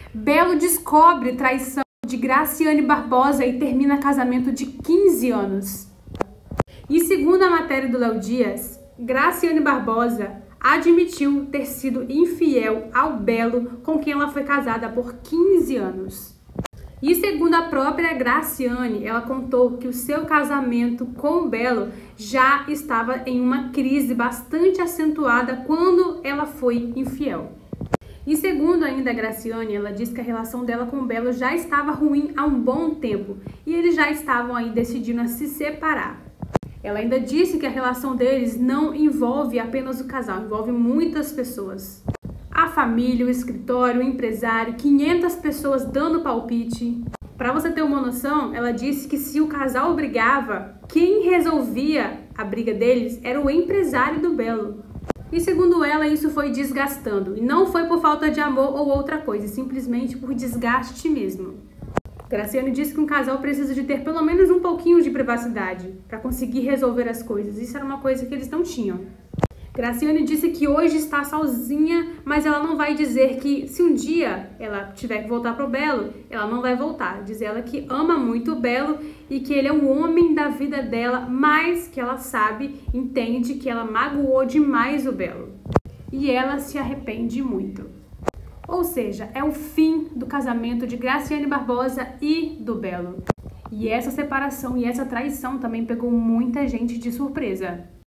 Belo descobre traição de Graciane Barbosa e termina casamento de 15 anos. E segundo a matéria do Léo Dias, Graciane Barbosa admitiu ter sido infiel ao Belo, com quem ela foi casada por 15 anos. E segundo a própria Graciane, ela contou que o seu casamento com o Belo já estava em uma crise bastante acentuada quando ela foi infiel. E segundo ainda a Graciane, ela disse que a relação dela com o Belo já estava ruim há um bom tempo e eles já estavam aí decidindo a se separar. Ela ainda disse que a relação deles não envolve apenas o casal, envolve muitas pessoas. A família, o escritório, o empresário, 500 pessoas dando palpite. Para você ter uma noção, ela disse que se o casal brigava, quem resolvia a briga deles era o empresário do Belo. E segundo ela, isso foi desgastando. E não foi por falta de amor ou outra coisa, simplesmente por desgaste mesmo. Graciane disse que um casal precisa de ter pelo menos um pouquinho de privacidade para conseguir resolver as coisas. Isso era uma coisa que eles não tinham. Graciane disse que hoje está sozinha, mas ela não vai dizer que se um dia ela tiver que voltar pro Belo, ela não vai voltar. Diz ela que ama muito o Belo e que ele é o homem da vida dela, mas que ela sabe, entende que ela magoou demais o Belo. E ela se arrepende muito. Ou seja, é o fim do casamento de Graciane Barbosa e do Belo. E essa separação e essa traição também pegou muita gente de surpresa.